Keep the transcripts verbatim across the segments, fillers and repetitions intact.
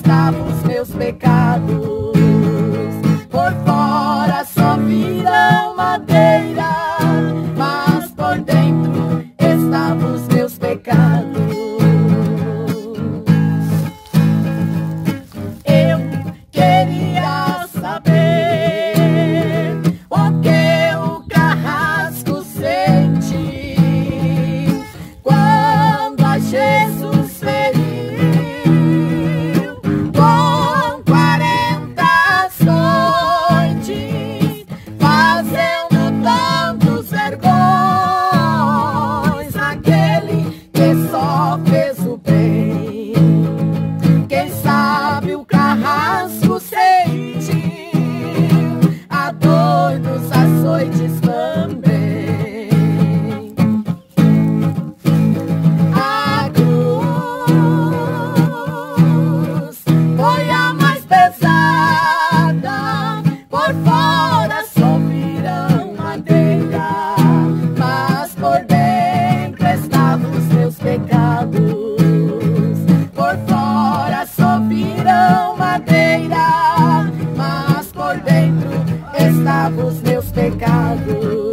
estavam os meus pecados. Por fora só viram madeira, mas por dentro estavam os meus pecados. Eu queria saber o que o carrasco sente quando a Jesus feriu com quarenta açoites, fazendo tantos vergões. Aquele que só fez o bem, quem sabe o carrasco sente a dor dos açoites também. A cruz foi a mais pesada, por fora só viram madeira, mas por dentro estavam os meus pecados. Por fora só viram madeira, mas por dentro estavam os meus pecados.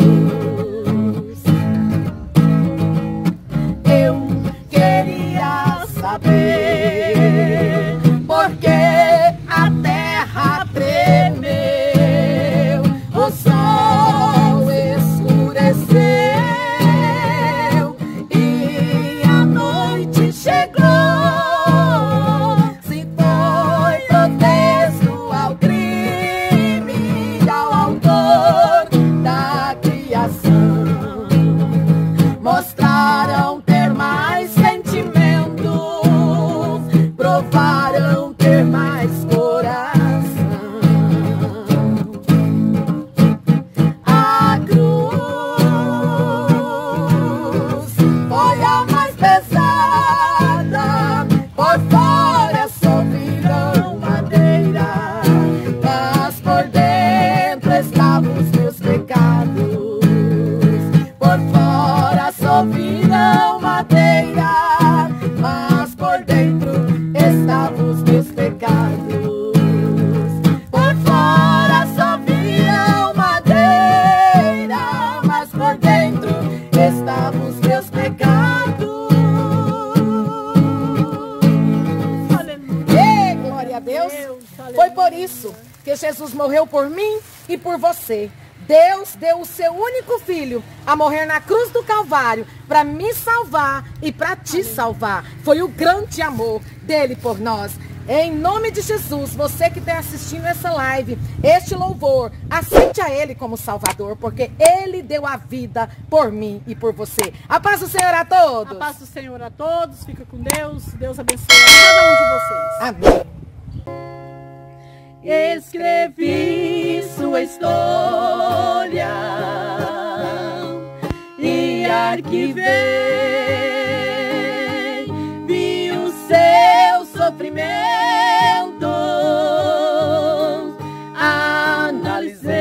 Eu queria saber por que a terra tremeu, o sol escureceu e a noite chegou. Se foi protesto ao crime e ao autor da criação, mostraram ter mais sentimentos, provaram ter mais coração. A cruz foi a mais pesada, por fora só viram madeira, mas por dentro estavam os meus pecados. Por fora só viram madeira, mas por dentro estavam os meus pecados. Por fora só viram madeira, mas por dentro estavam os meus pecados. Ei, glória a Deus! Foi por isso que Jesus morreu por mim e por você. Deus deu o seu único filho a morrer na cruz do Calvário para me salvar e para te salvar. Foi o grande amor dele por nós. Em nome de Jesus, você que está assistindo essa live, este louvor, aceite a ele como Salvador, porque ele deu a vida por mim e por você. A paz do Senhor a todos. A paz do Senhor a todos. Fica com Deus. Deus abençoe cada um de vocês. Amém. Escrevi sua história e arquivei, vi o seu sofrimento, analisei.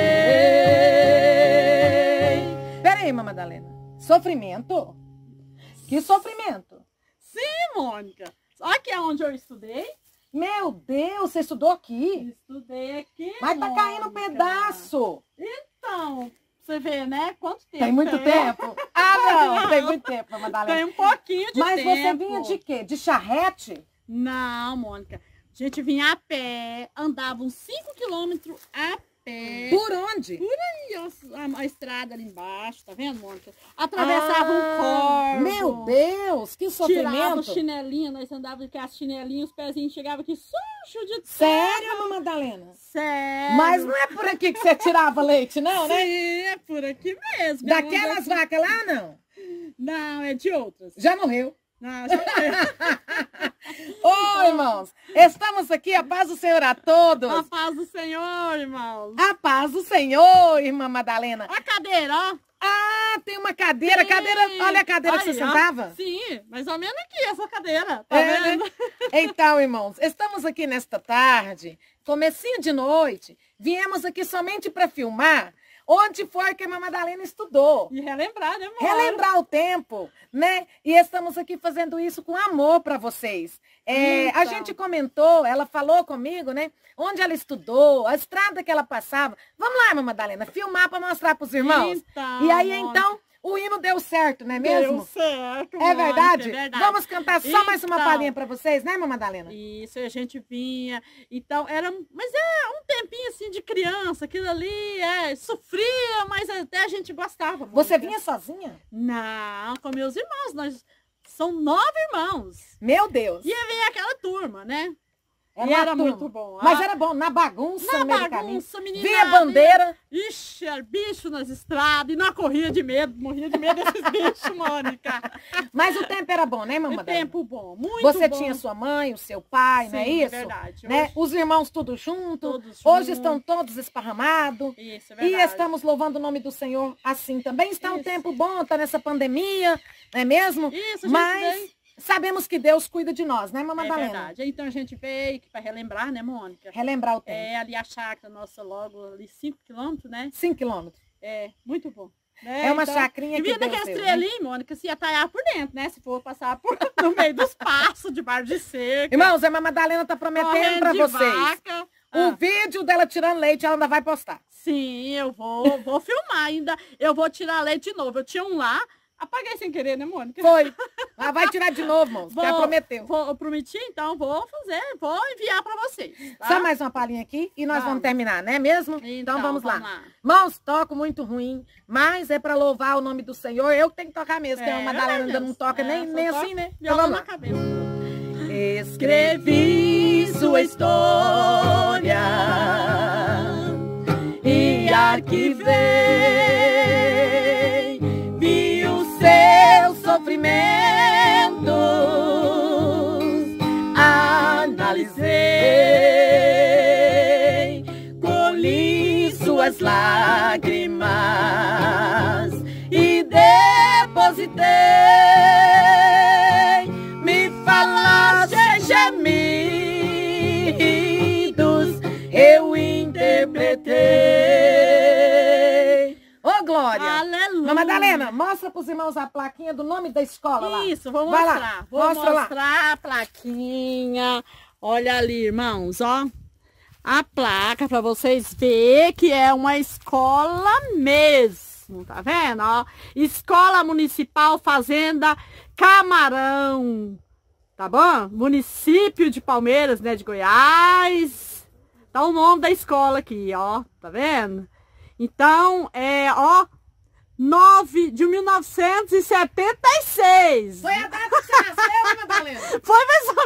Pera aí, Irmã Madalena. Sofrimento? Que sofrimento? Sim, Mônica. Aqui é onde eu estudei. Meu Deus, você estudou aqui? Estudei aqui, Mas tá Mônica. caindo um pedaço. Então, você vê, né? Quanto tempo? Tem muito tempo? Ah, não, tem muito tempo, Madalena. Tem um pouquinho de Mas tempo. Mas você vinha de quê? De charrete? Não, Mônica. A gente vinha a pé, andava uns cinco quilômetros a pé. Por onde? Por aí, a, a, a estrada ali embaixo, tá vendo, Mônica? Atravessava ah, um corvo. Meu Deus, que sofrimento. Tirava o chinelinho, nós andávamos com as chinelinhas, os pezinhos chegavam aqui sujo de terra. Sério, Mamãe Madalena? Sério. Mas não é por aqui que você tirava leite, não, né? Sim, é por aqui mesmo. Daquelas vacas lá, não? Não, é de outras. Já morreu. Não, já morreu. Ô, irmãos, estamos aqui, a paz do Senhor a todos. A paz do Senhor, irmãos. A paz do Senhor, irmã Madalena. A cadeira, ó. Ah, tem uma cadeira. Sim. Cadeira, olha a cadeira Aí, que você ó. sentava. Sim, mais ou menos aqui, essa cadeira. Tá é, vendo? Né? Então, irmãos, estamos aqui nesta tarde, comecinho de noite, viemos aqui somente para filmar onde foi que a irmã Madalena estudou. E relembrar, né, amor? Relembrar o tempo, né? E estamos aqui fazendo isso com amor para vocês. É, então. A gente comentou, ela falou comigo, né? Onde ela estudou, a estrada que ela passava. Vamos lá, irmã Madalena, filmar para mostrar para os irmãos. Então, e aí, então, o hino deu certo, não é mesmo? Deu certo, é verdade? é verdade. Vamos cantar só então, mais uma palhinha para vocês, né, irmã Madalena? Isso, a gente vinha. Então, era. Mas é um tempinho assim de criança, aquilo ali, é, sofria, mas até a gente gostava. Você vinha sozinha? Não, com meus irmãos. Nós são nove irmãos. Meu Deus! E veio aquela turma, né? Era, e era turma. muito bom. Mas ah, era bom, na bagunça, na no meio bagunça, do menina. Via bandeira. Ixi, era bicho nas estradas e não corria de medo, morria de medo desses bichos, Mônica. Mas o tempo era bom, né, mamãe? O tempo bom, muito Você bom. Você tinha sua mãe, o seu pai, Sim, não é isso? É verdade. Né? Hoje... Os irmãos tudo junto. Todos Hoje juntos. estão todos esparramados. Isso, é verdade. E estamos louvando o nome do Senhor assim também. Está um tempo bom, está nessa pandemia, não é mesmo? Isso, Mas... Vem... Sabemos que Deus cuida de nós, né, mamãe? É Madalena? verdade. Então a gente veio para relembrar, né, Mônica? Relembrar o tempo. É, ali a chácara nossa logo ali cinco quilômetros, né? cinco quilômetros. É, muito bom. Né? É uma então, chacrinha que Deus deu. E vinha daqueles trelinhos, né? Mônica, se ia talhar por dentro, né? Se for passar por, no meio dos passos, de bar de seca. Irmãos, a irmã Madalena tá prometendo para vocês. Vaca. O ah. vídeo dela tirando leite, ela ainda vai postar. Sim, eu vou, vou filmar ainda. Eu vou tirar leite de novo. Eu tinha um lá. Apaguei sem querer, né, Mônica? Foi. Ela vai tirar de novo, moço. Já prometeu. Vou, eu prometi, então vou fazer, vou enviar para vocês. Tá? Só mais uma palhinha aqui e nós vamos, vamos terminar, né mesmo? Então, então vamos, vamos lá. lá. Mãos, toco muito ruim, mas é para louvar o nome do Senhor. Eu que tenho que tocar mesmo, porque é, a Madalena ainda não toca é, nem, nem assim, né? Então vamos lá. Cabeça. Escrevi sua história e arquivei. Sofrimentos, analisei, colhi suas lágrimas e depositei. Me falaste gemidos, eu interpretei. Ô, Glória! Aleluia! Madalena, mostra para os irmãos a plaquinha do nome da escola lá. Isso, vou Vai mostrar. Lá. Vou Mostra mostrar lá. a plaquinha. Olha ali, irmãos, ó. A placa para vocês verem que é uma escola mesmo, tá vendo? Ó, Escola Municipal Fazenda Camarão, tá bom? Município de Palmeiras, né, de Goiás. Tá o nome da escola aqui, ó, tá vendo? Então, é, ó, nove de mil novecentos e setenta e seis. Foi a data que você nasceu, né, Madalena? Foi mais ou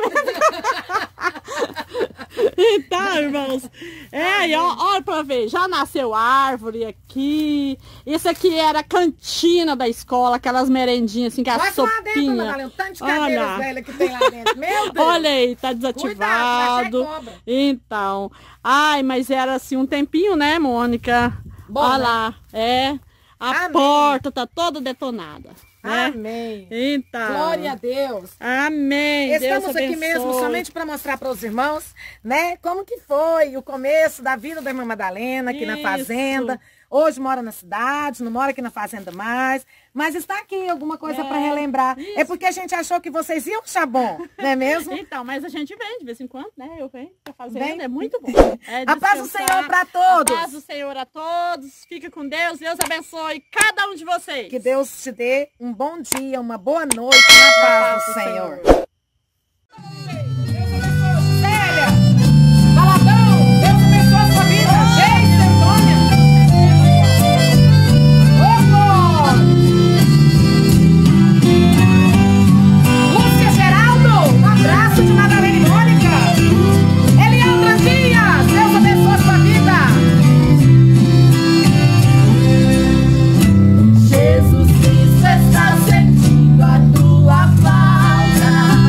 menos. Então, irmãos, é, ó, olha pra ver, já nasceu árvore aqui. Isso aqui era a cantina da escola, aquelas merendinhas assim, que é a sopinha. Lá dentro, Madalena, tanto de cadeiras velhas que tem lá dentro. Meu Deus. Olha aí, tá desativado. Cuidado, então, ai, mas era assim um tempinho, né, Mônica? Bom, olha né? lá, é. A Amém. Porta tá toda detonada. Né? Amém. Então. Glória a Deus. Amém. Estamos Deus aqui mesmo somente para mostrar para os irmãos, né, como que foi o começo da vida da irmã Madalena aqui Isso. na fazenda. Hoje mora na cidade, não mora aqui na fazenda mais, mas está aqui alguma coisa é, para relembrar. Isso. É porque a gente achou que vocês iam achar bom, não é mesmo? Então, mas a gente vem de vez em quando, né? Eu venho pra fazenda, vem. É muito bom. É a paz do Senhor para todos. A paz do Senhor a todos. Fica com Deus. Deus abençoe cada um de vocês. Que Deus te dê um bom dia, uma boa noite na paz, paz do Senhor. Senhor. Célia, Baladão, Deus abençoe a sua vida. Geise, Antônia. Lúcia Geraldo, um abraço de Madalena e Mônica. Eliandra Dias, Deus abençoe a sua vida. Jesus Cristo está sentindo a tua falta.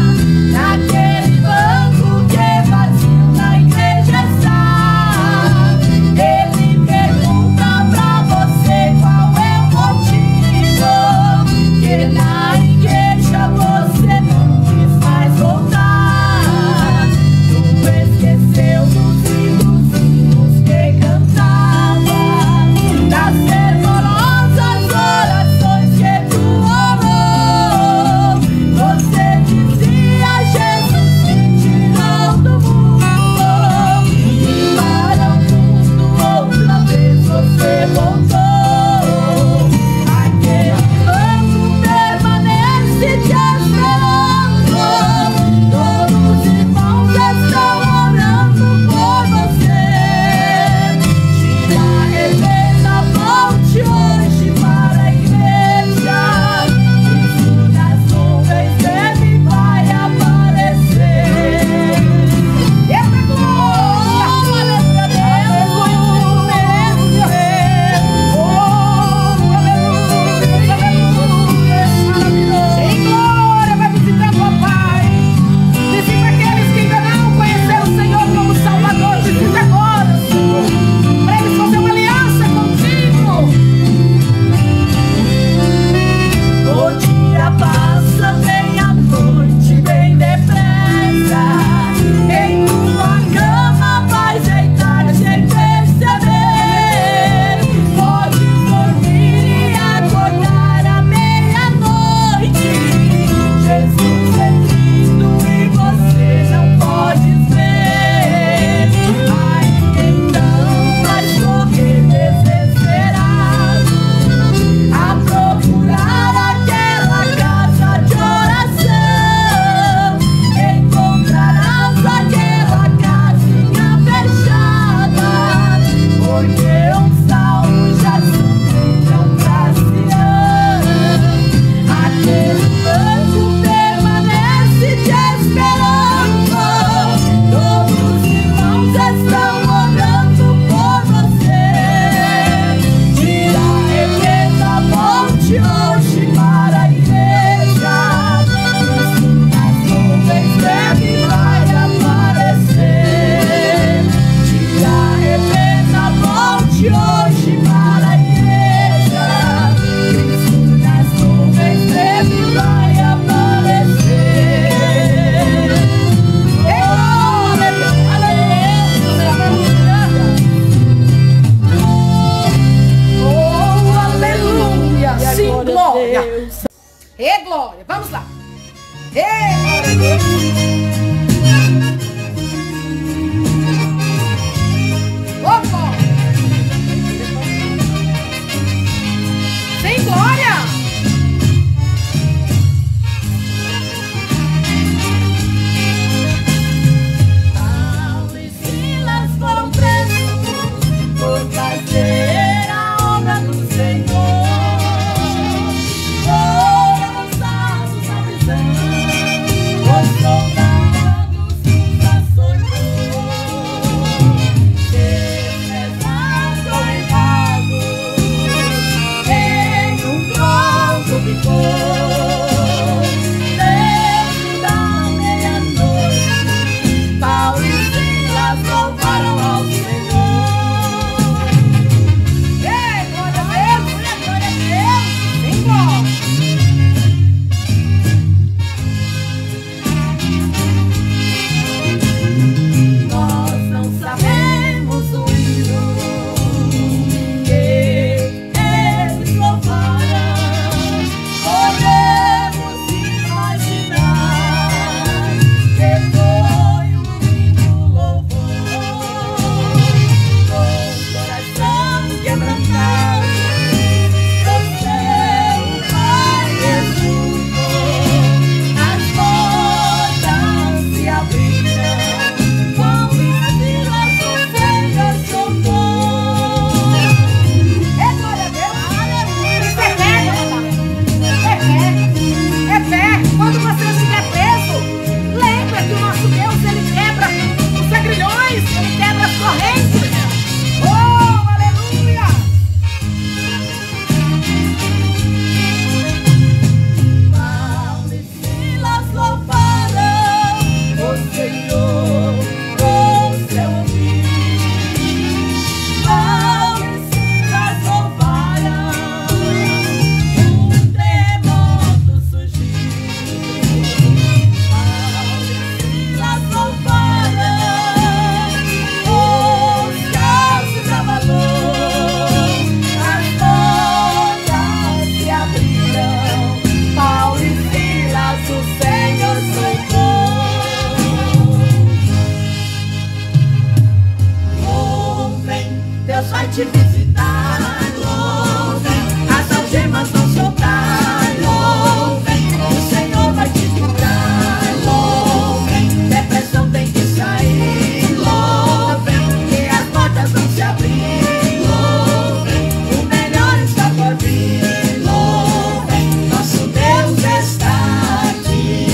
te visitar, louvem, as algemas vão soltar, louvem, o Senhor vai te curar, louvem, depressão tem que sair, louvem, que as portas vão se abrir, louvem, o melhor está por vir, louvem, nosso Deus está aqui.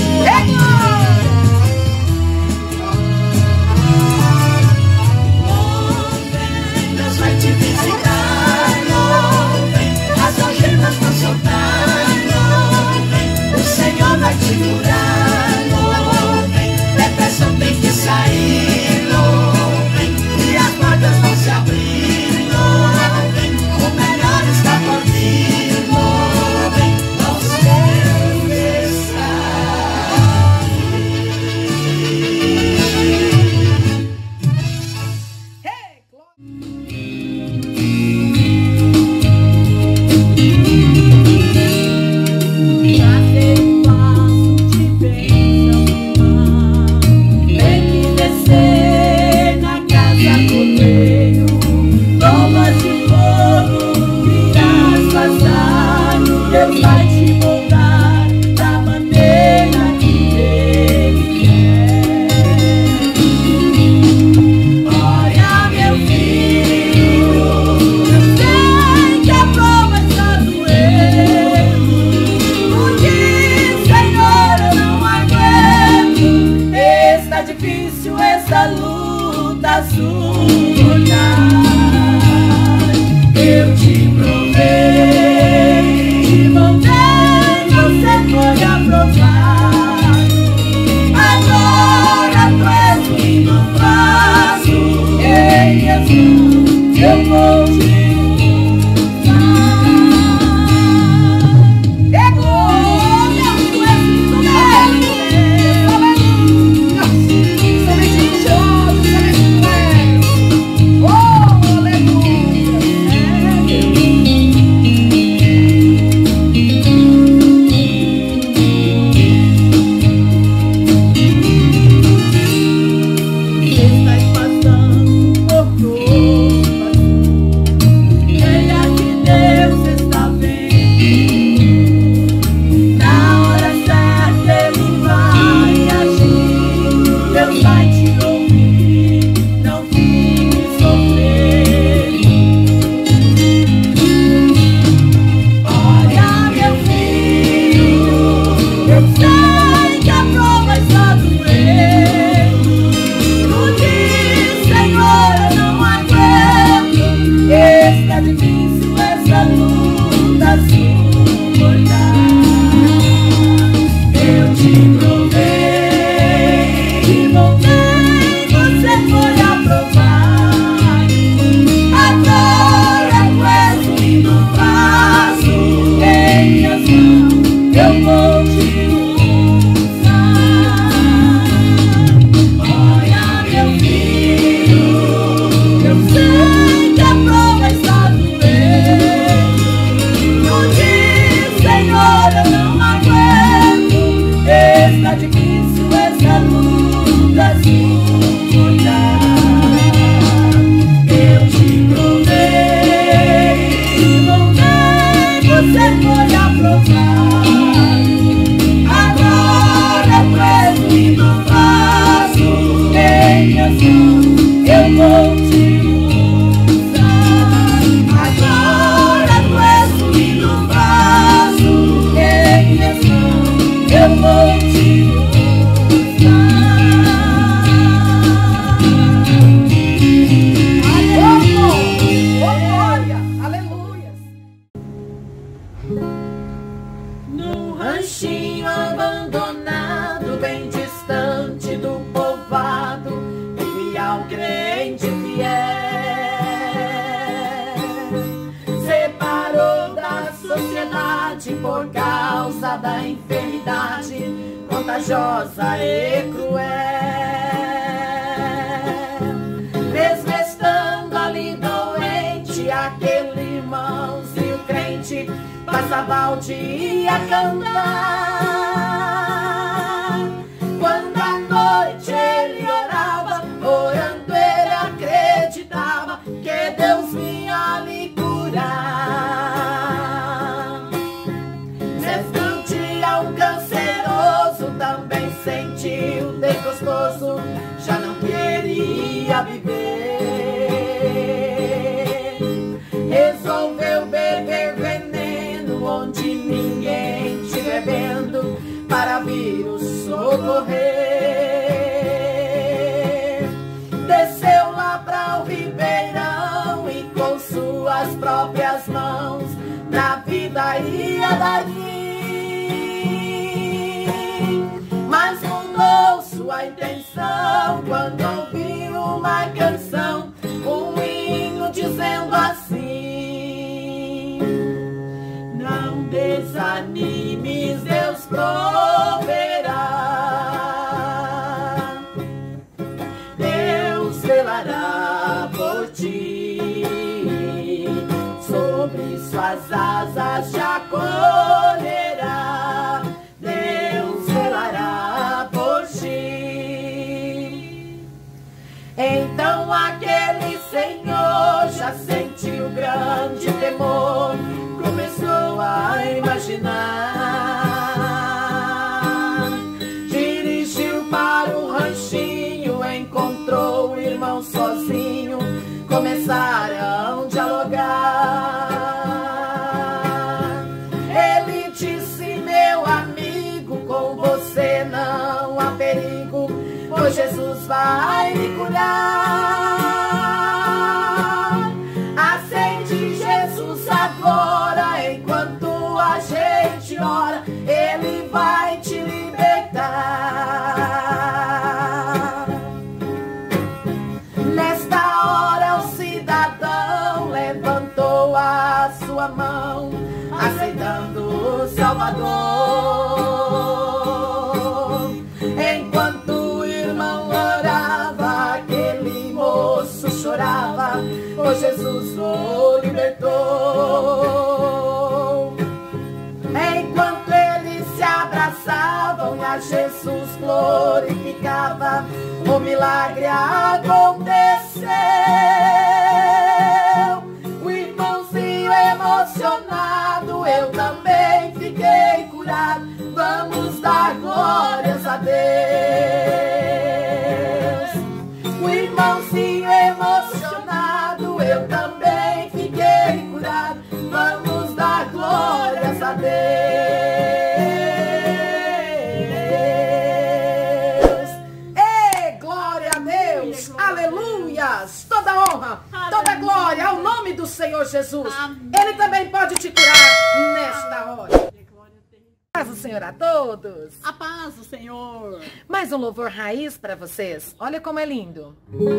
Louvem, Deus vai te visitar, louvem, as algemas vão soltar, louvem, o Senhor vai te curar, louvem, depressão tem que sair, louvem, e as portas vão se abrir, louvem, o melhor está por vir, louvem, nosso Deus está tem que descer na casa cordeiro, bombas de fogo irás passar, Deus vai te moldar da maneira que Ele quer. Olha, meu filho, eu sei que a prova está doendo, tu diz, Senhor, eu não aguento, está difícil essa luta suportar. Eu te provei, te moldei, você foi aprovado. Agora tu és o hino vaso, em Jesus eu vou te corajosa e cruel. Mesmo estando ali doente, aquele irmãozinho crente passava o dia a cantar. Quando à noite ele orava, orando ele acreditava que Deus vinha queria viver. Resolveu beber veneno onde ninguém estiver vendo, para vir o socorrer. Desceu lá para o ribeirão e com suas próprias mãos na vida ia dar fim. Mas mudou sua intenção quando ouviu uma canção, um hino dizendo assim: não desanimes, Deus proverá, Deus velará por ti, sobre suas asas te acolherá, Deus velará por ti. Então aquele senhor já sentiu grande temor, começou a imaginar, dirigiu para o ranchinho, encontrou o irmão sozinho, começaram a dialogar. Ele disse: meu amigo, com você não há perigo, pois Jesus vai me curar. Acende Jesus agora, enquanto a gente ora, Ele vai te libertar. Nesta hora o cidadão levantou a sua mão, aceitando o Salvador. Enquanto o irmão orava, aquele moço chorava, pois Jesus o libertou. Enquanto eles se abraçavam e a Jesus glorificava, o milagre aconteceu. O irmãozinho emocionado, eu também fiquei curado. Vamos dar glórias a Deus. O irmãozinho emocionado, eu também fiquei curado. Vamos dar glórias a Deus. Ei, glória a Deus. Aleluias. Toda honra, toda glória ao nome do Senhor Jesus. Amém. Ele também pode te curar nesta hora. Paz do Senhor a todos. A paz do Senhor. Mais um louvor raiz para vocês. Olha como é lindo.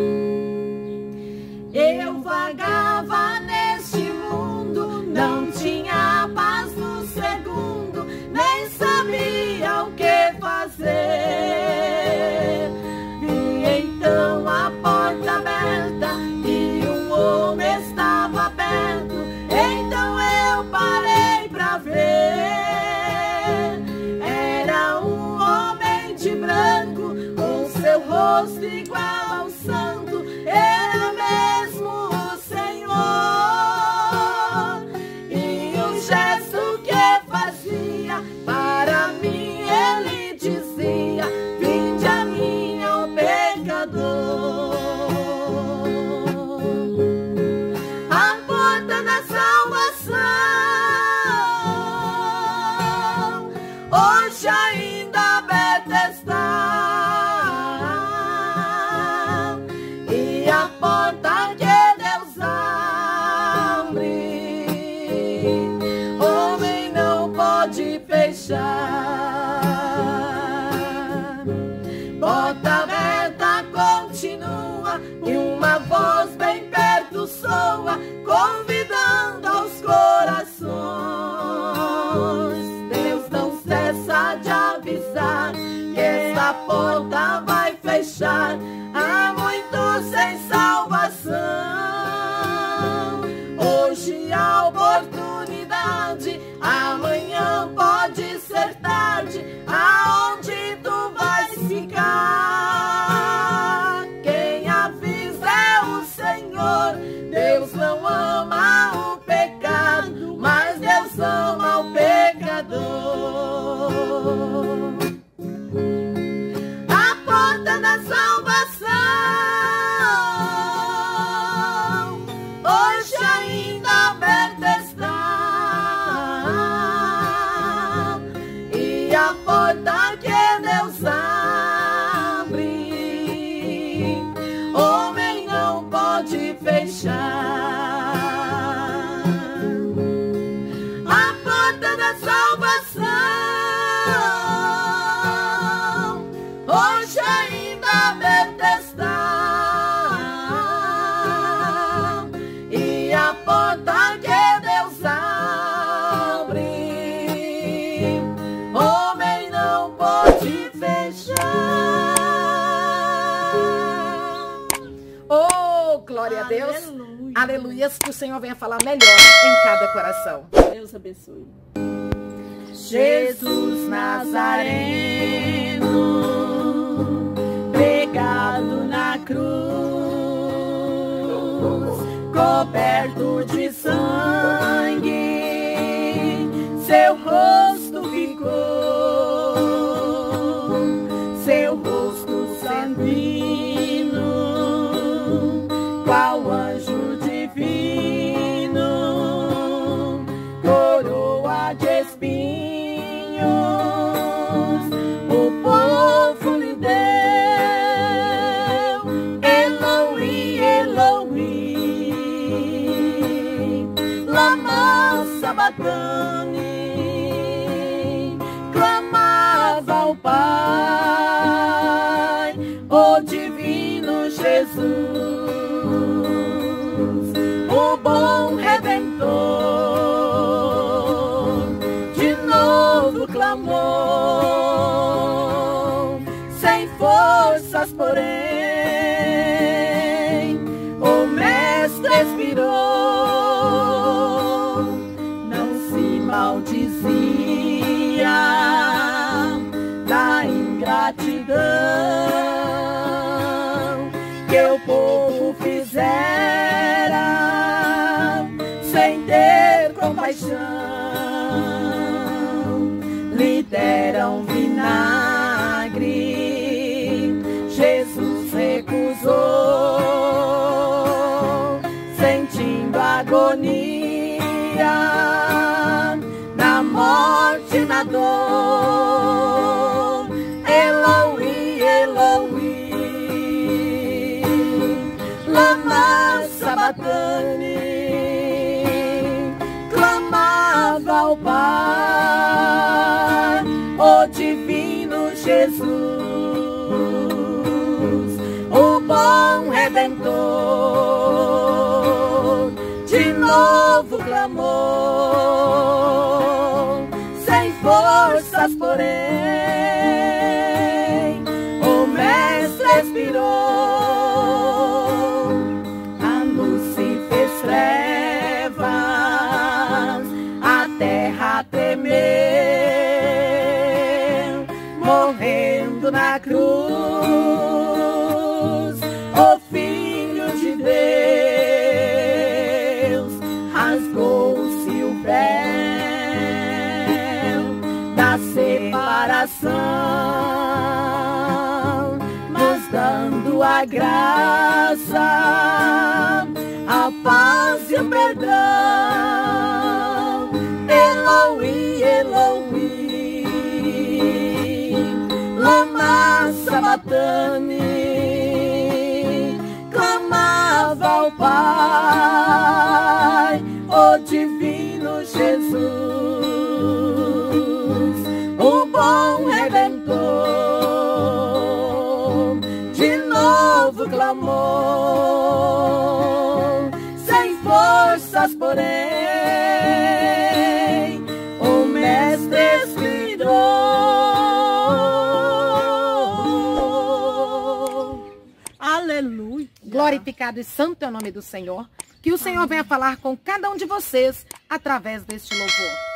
Eu vagava neste mundo, não tinha paz no segundo, nem sabia o que fazer. E então a porta aberta e um homem estava perto, então eu parei pra ver. Era um homem de branco, com seu rosto igual ao santo, era mesmo o Senhor. E o gesto que fazia, para mim ele dizia: vinde a mim, ó pecador. A porta da salvação hoje ainda aberta está, e a porta que Deus abre, homem não pode fechar. Porta aberta continua e uma voz bem perto soa, convidando aos corações. Deus não cessa de avisar que essa porta vai fechar. Há muitos sem salvação. Hoje há oportunidade, amanhã pode ser tarde. Aonde tu vais ficar? Quem avisa é o Senhor. Deus não ama o pecado, mas Deus ama o pecador. A pode fechar. A porta da salvação hoje ainda aberta está, e a porta que Deus abre, homem não pode fechar. Oh, glória a Deus. Aleluia. Aleluias, que o Senhor venha falar melhor em cada coração. Deus abençoe. Jesus Nazareno, pregado na cruz, coberto de sangue, seu rosto ficou, seu rosto sanguíneo, qual anjo divino, coroa de espinhos, o povo lhe deu. Eloi, Eloi, lama sabachthani, clamava ao Pai, o divino Jesus, o bom Redentor, de novo clamou, sem forças porém, o mestre expirou, não se maldizia da ingratidão que o povo fizera sem ter compaixão. Lhe deram vinagre, Jesus recusou, sentindo agonia na morte, na dor. Eloi, Eloi, lama sabachthani, clamava ao Pai, o divino Jesus, o bom Redentor, de novo clamou, sem forças porém, o mestre expirou, a luz se fez trevas, a terra tremeu, morrendo na cruz, o Filho de Deus, rasgou-se o véu da separação, mas dando a graça, a paz e o perdão. Eloi, Eloi, lama sabachthani, clamava ao Pai, o divino Jesus, o bom Redentor, de novo clamou, sem forças porém, o mestre expirou. Aleluia. Glorificado e santo é o nome do Senhor. Que o Senhor venha falar com cada um de vocês através deste louvor.